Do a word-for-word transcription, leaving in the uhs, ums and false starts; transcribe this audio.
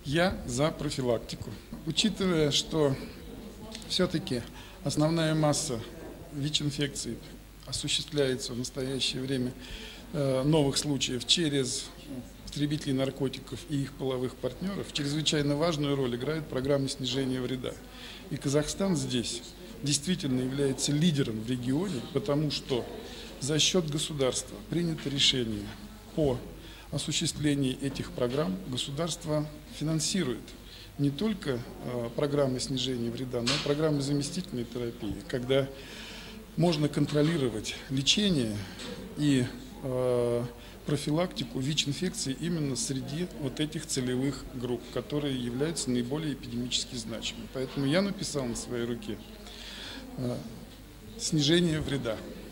Я за профилактику. Учитывая, что все-таки основная масса ВИЧ-инфекций осуществляется в настоящее время э, новых случаев через потребителей наркотиков и их половых партнеров, чрезвычайно важную роль играет программа снижения вреда. И Казахстан здесь действительно является лидером в регионе, потому что за счет государства принято решение по осуществлении этих программ. Государство финансирует не только э, программы снижения вреда, но и программы заместительной терапии, когда можно контролировать лечение и э, профилактику ВИЧ-инфекций именно среди вот этих целевых групп, которые являются наиболее эпидемически значимыми. Поэтому я написал на своей руке э, снижение вреда.